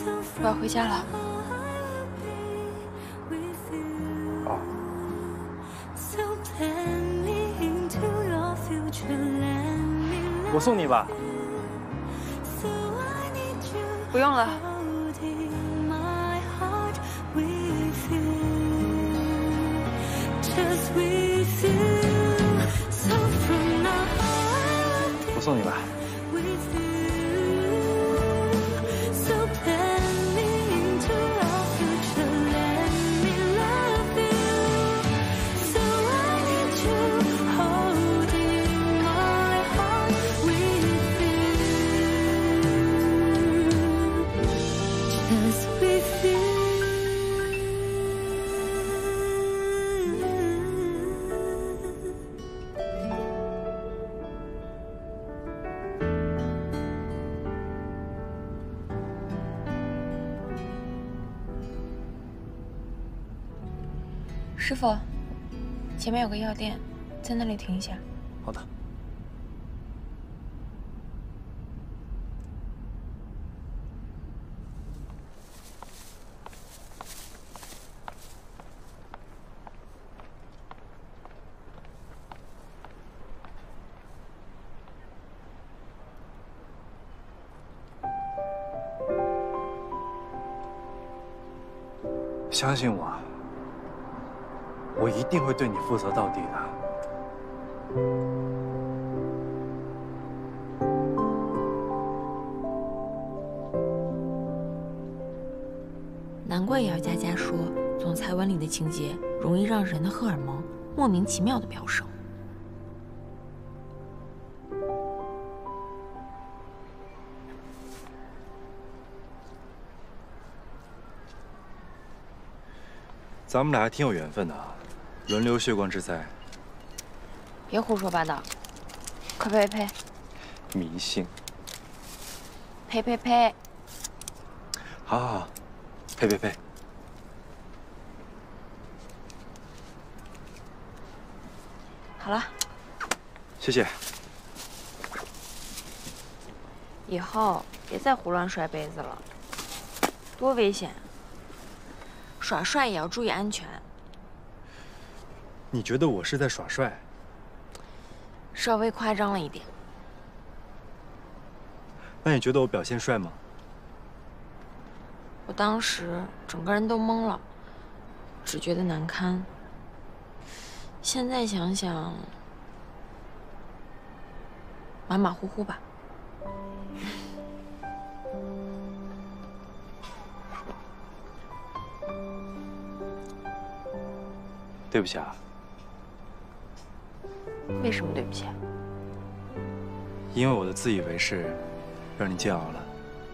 我要回家了。 哦。我送你吧。 不用了。 我送你吧。 师傅，前面有个药店，在那里停一下。 好的。相信我。 我一定会对你负责到底的。 难怪姚佳佳说，总裁文里的情节容易让人的荷尔蒙莫名其妙的飙升。 咱们俩还挺有缘分的啊。 轮流血光之灾， 别胡说八道，快呸呸！ 迷信。 呸呸呸！ 好好好，呸呸呸！ 好了， 谢谢。 以后别再胡乱摔杯子了，多危险！耍帅也要注意安全。 你觉得我是在耍帅？ 稍微夸张了一点。 那你觉得我表现帅吗？ 我当时整个人都懵了，只觉得难堪。现在想想，马马虎虎吧。 对不起啊。 为什么对不起？ 因为我的自以为是，让你煎熬了。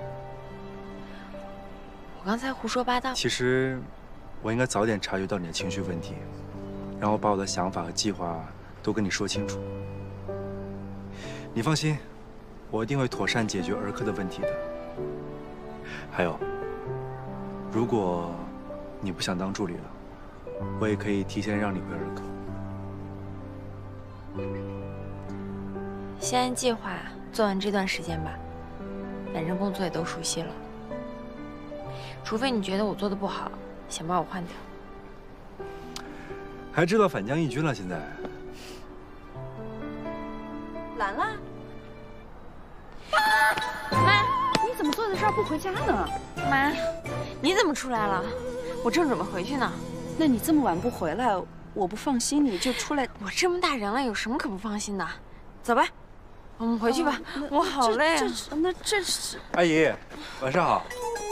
我刚才胡说八道。 其实，我应该早点察觉到你的情绪问题，然后把我的想法和计划都跟你说清楚。你放心，我一定会妥善解决儿科的问题的。还有，如果你不想当助理了，我也可以提前让你回儿科。 先按计划做完这段时间吧，反正工作也都熟悉了。除非你觉得我做的不好，想把我换掉。 还知道反将一军了？现在， 兰兰， 妈， 你怎么坐在这儿不回家呢？ 妈，你怎么出来了？我正准备回去呢。 那你这么晚不回来，我不放心，你就出来。 我这么大人了，有什么可不放心的？走吧，我们回去吧。我好累啊。 这是阿姨，晚上好。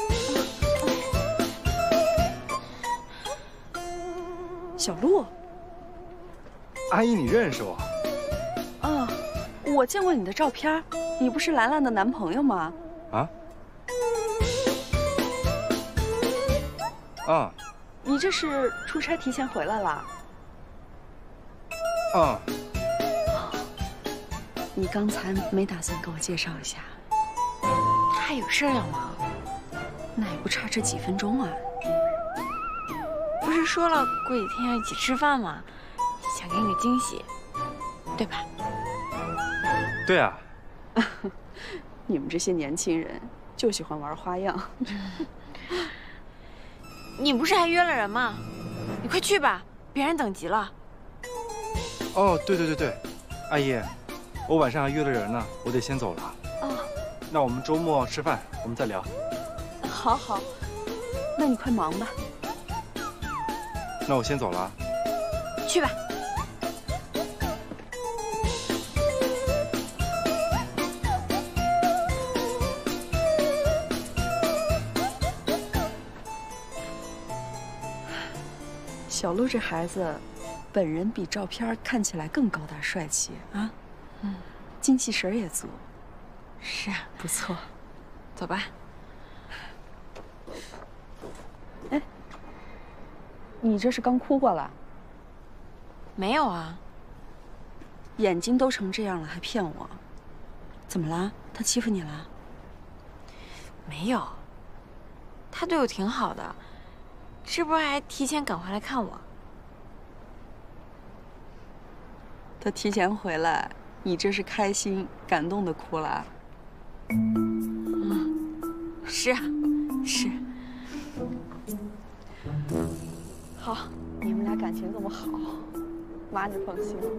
小鹿。 阿姨，你认识我？ 啊，我见过你的照片，你不是兰兰的男朋友吗？ 啊？啊。 你这是出差提前回来了？ 啊。 你刚才没打算给我介绍一下？ 他还有事儿要忙， 那也不差这几分钟啊。 不是说了过几天要一起吃饭吗？想给你个惊喜，对吧？ 对啊。 你们这些年轻人， 就喜欢玩花样。 你不是还约了人吗？你快去吧，别人等急了。 哦，对，阿姨，我晚上还约了人呢，我得先走了。 哦， 那我们周末吃饭，我们再聊。 好，那你快忙吧。 那我先走了。 去吧。 小鹿这孩子，本人比照片看起来更高大帅气啊。精气神也足。 是啊， 不错。 走吧。 哎，你这是刚哭过了？ 没有啊。 眼睛都成这样了，还骗我？怎么了？他欺负你了？ 没有。他对我挺好的，是不是还提前赶回来看我？ 他提前回来，你这是开心感动的哭了？ 是啊，是。 好，你们俩感情这么好，妈就放心了。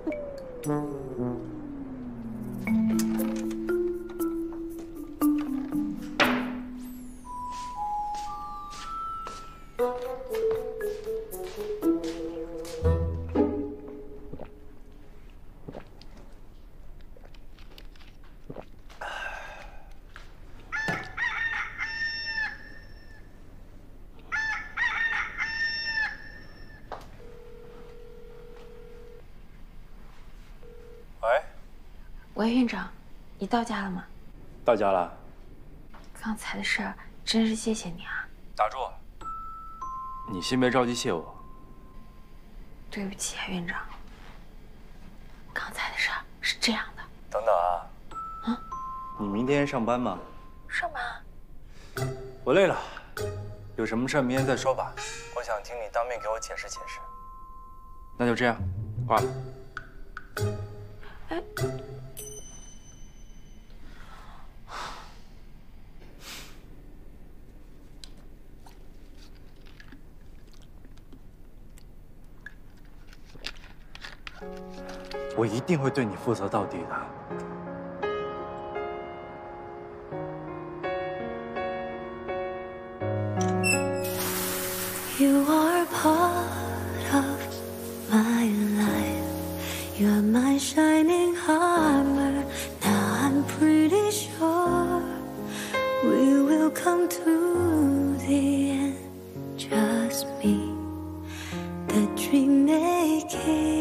喂，院长，你到家了吗？ 到家了。 刚才的事儿真是谢谢你啊。 打住！你先别着急谢我。 对不起啊，院长。刚才的事儿是这样的。 等等啊。你明天上班吗？ 上班。 我累了，有什么事明天再说吧。我想听你当面给我解释解释。那就这样，挂了。 哎。 我一定会对你负责到底的。 You are part of my life. You are my shining armor. Now I'm pretty sure we will come to the end. Just me, the dream making.